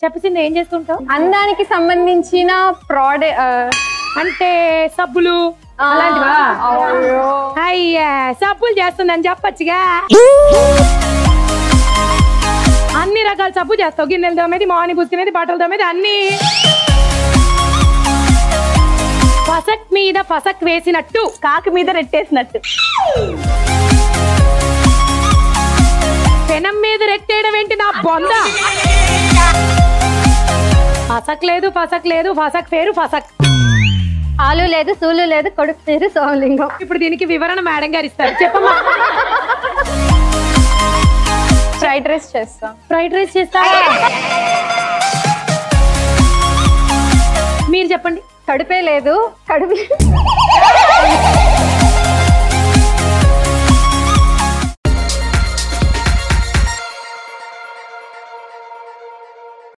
చెప్పసింది ఏం చేస్తుంటావు? అందానికి సంబంధించిన అంటే సబ్బులు అలాంటివా? అయ్యా సబ్బులు చేస్తుందని చెప్పచ్చుగా. అన్ని రకాల సబ్బు చేస్తావు. గిన్నెలు తోమేది, మార్నింగ్ పుచ్చుకునేది, బట్టలు తోమేది అన్ని. పసక్ మీద పసక్ వేసినట్టు, కాకి మీద రెట్టేసినట్టు. పెనం మీద రెట్టేయడం ఏంటి నా బొంద? పసక్ లేదు, పసక్ లేదు, పసక్ పేరు పసక్. ఆలు లేదు, సూలు లేదు, కొడుకు పేరు సోమలింగం. ఇప్పుడు దీనికి వివరణ మేడం గారు ఇస్తారు, చెప్పమ్మా. ఫ్రైడ్ రైస్ చేస్తాం. ఫ్రైడ్ రైస్ చేస్తా. మీరు చెప్పండి. కడుపే లేదు, కడుపు